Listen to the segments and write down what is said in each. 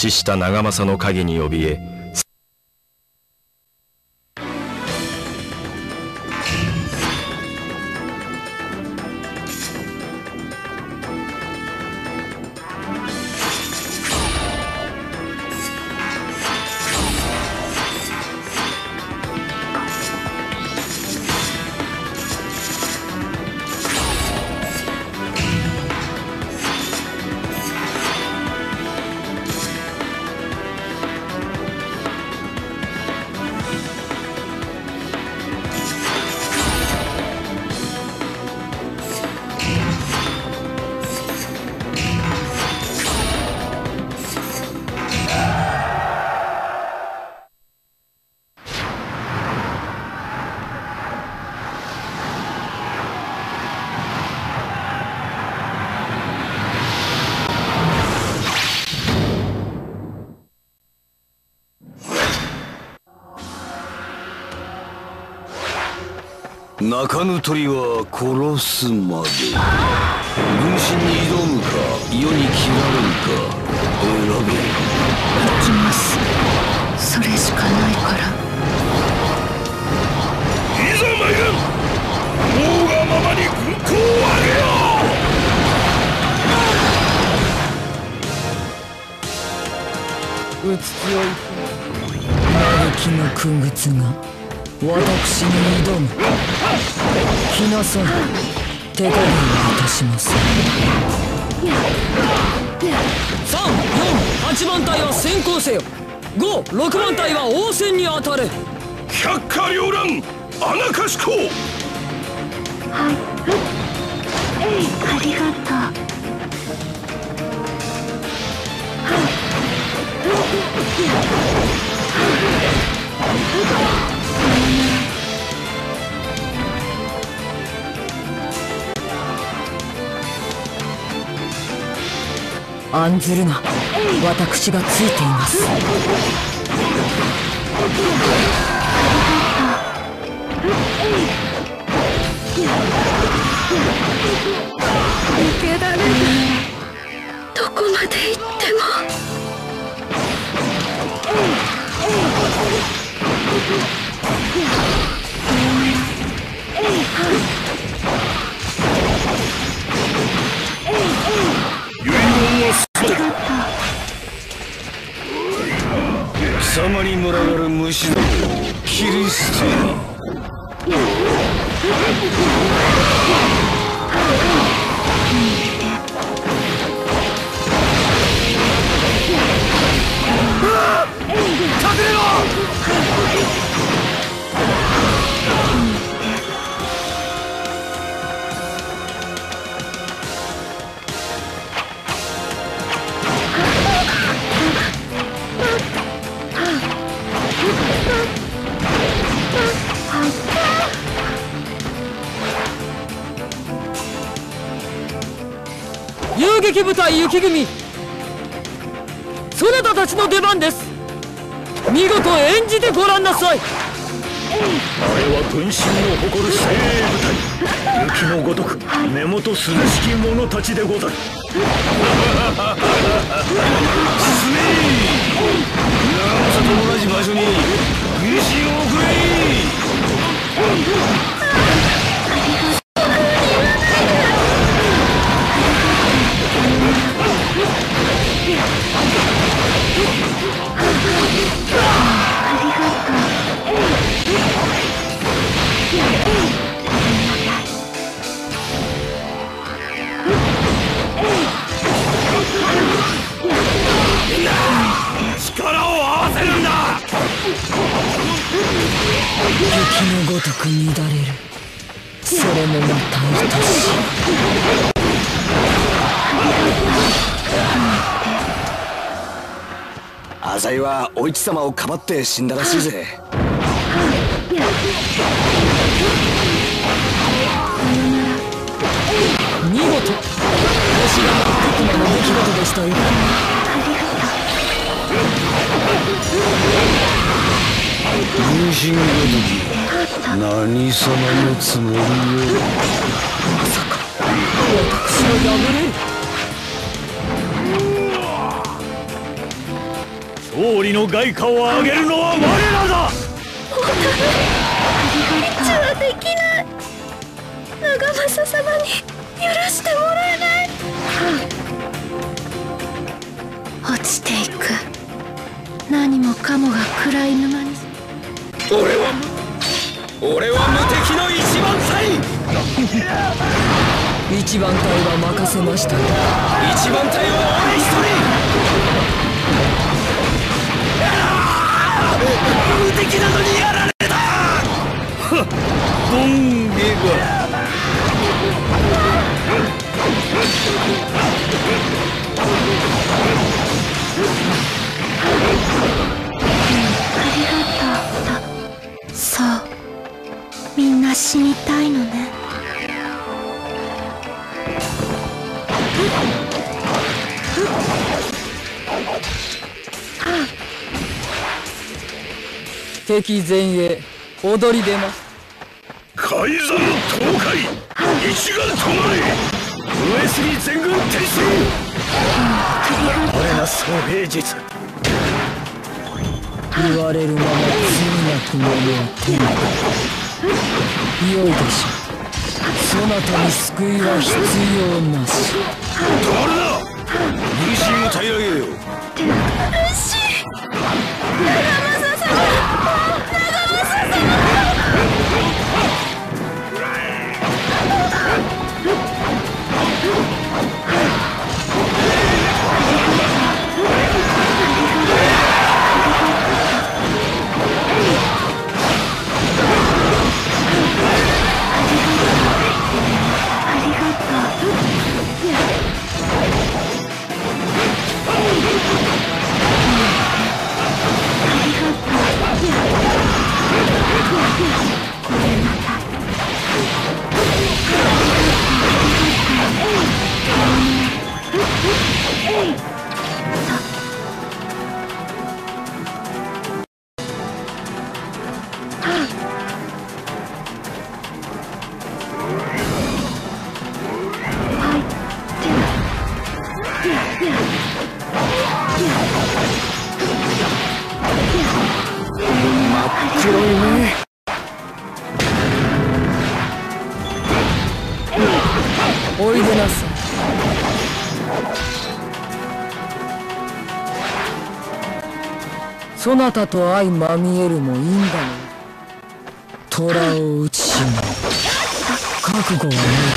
死した長政の影に怯え、 鳴かぬ鳥は殺すまで。軍師に挑むか世に切られるか選べ。 行きます。それしかないから。 いざ参る。王がままに軍港を上げよう。うつつよい嘆きの傀儡が私に挑む。来なさい。手加減をいたします。3、4、8番隊は先行せよ。5、6番隊は応戦に当たれ。 百花繚乱穴かしこ。 はい。ありがとう。 案ずるな。私がついています。 受けられない。どこまで行っても。 貴様に群がる虫どもを切り捨て。 隠れろ。 遊撃部隊雪組、そなたたちの出番です。見事演じてごらんなさい。 あれは軍神の誇る精鋭部隊、雪のごとく根元涼しき者たちでござる。進め。長政と同じ場所に軍神を送れ。力を合わせるんだ。 雪のごとく乱れる。それもまた愛しい。 浅井はお市様をかばって死んだらしいぜ。 見事。吉田の悪魔の出来事でしたよ。 軍神ごとき何様のつもりよ。 まさか私は敗れる。 の外貨を上げるのは我らだ。 一はできない。長政様に許してもらえない。落ちていく。何もかもが暗い沼に。 俺は無敵の一番隊。 一番隊は任せましたよ。 一番隊は俺一人。無敵なのにやられた。 ボンゲがそう、みんな死にたいのね。 敵前衛踊り出ます。 海山倒壊、一丸となれ。上杉全軍転進。我ら総兵術。 言われるまま罪なくものを手に。良いでしょう。そなたに救いは必要なし。 止まるな。軍神を平らげよ。 おいでなさい。そなたと相まみえるもいいんだよ。虎を打ちしめ覚悟はない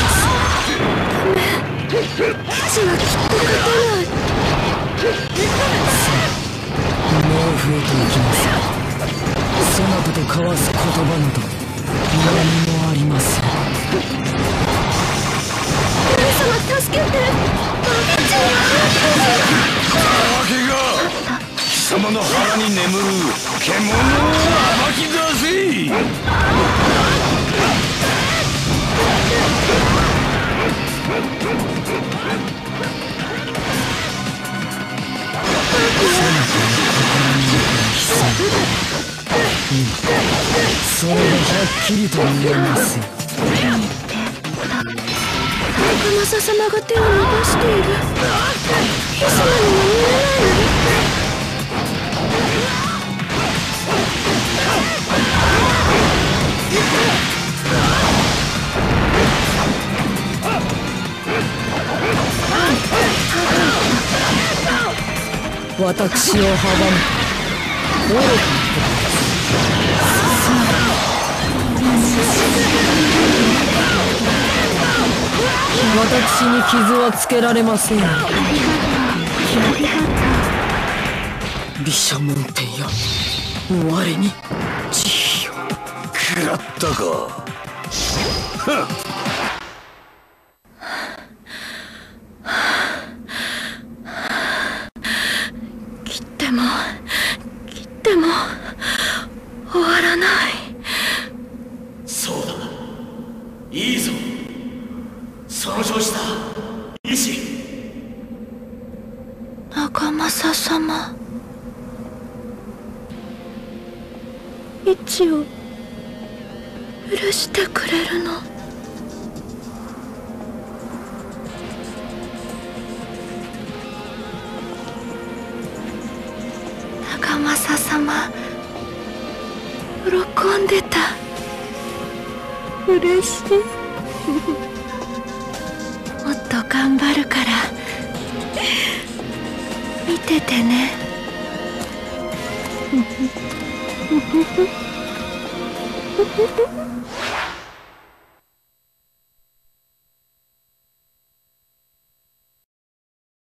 です。 父はきっと勝てない。 目を増えていきなさい。そなたと交わす言葉など何もありません。 神様助けて。 わけが貴様の腹に眠る獣を暴き出せ。 それがはっきりと見えますよ。 長政様が手を伸ばしている。貴様には見えないの。 私を阻む愚かなことです。私に傷はつけられませんよ。毘沙門天よ、我に慈悲を。 食らったか。 切っても終わらない。 そうだ、いいぞ。その調子だ、医師。 長政様、一を許してくれるの？長長政様喜んでた。嬉しい。もっと頑張るから見ててね。